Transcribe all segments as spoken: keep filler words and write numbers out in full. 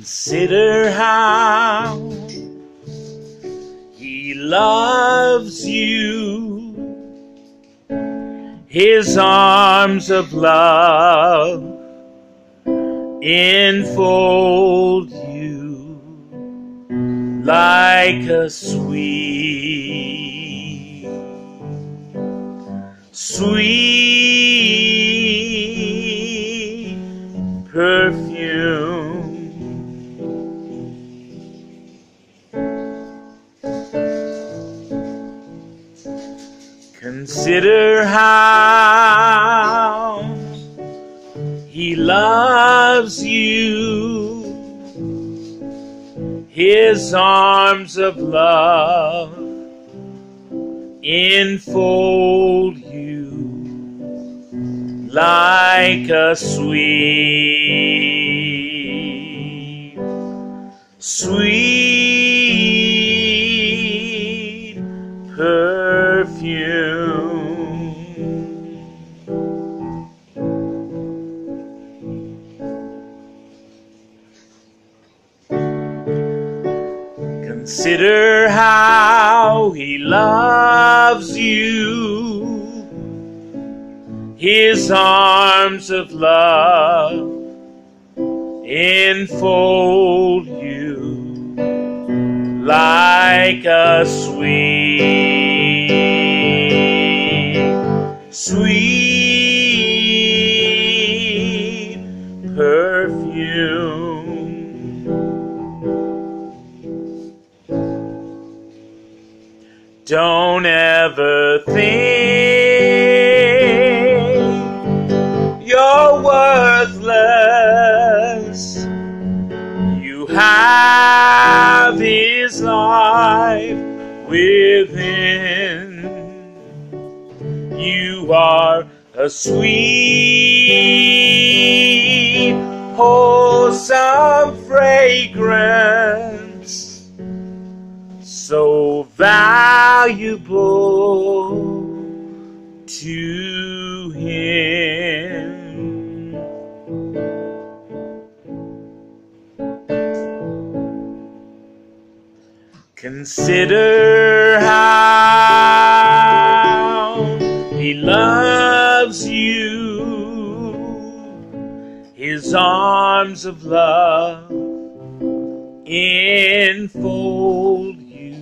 Consider how he loves you. His arms of love enfold you like a sweet, sweet perfume. Consider how he loves you. His arms of love enfold you like a sweet, sweet perfume. Consider how he loves you. His arms of love enfold you like a sweet, sweet perfume. Don't ever think you're worthless. You have his life within. You are a sweet, wholesome fragrance, so valuable to him. Consider how he loves you. His arms of love enfold you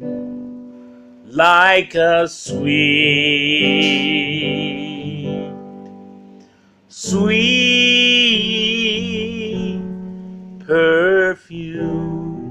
like a sweet, sweet perfume.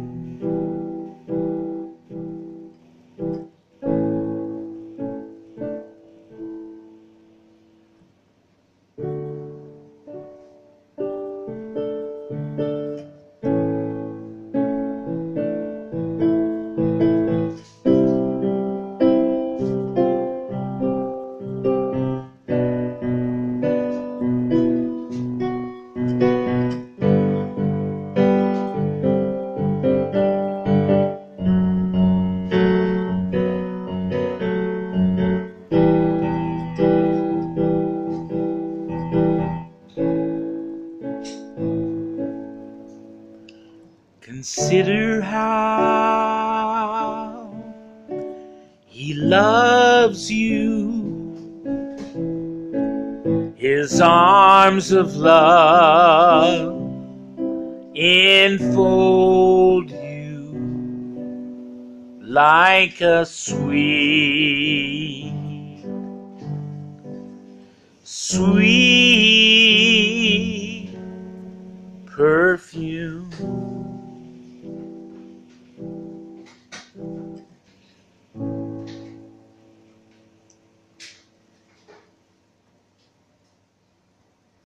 Consider how he loves you. His arms of love enfold you like a sweet, sweet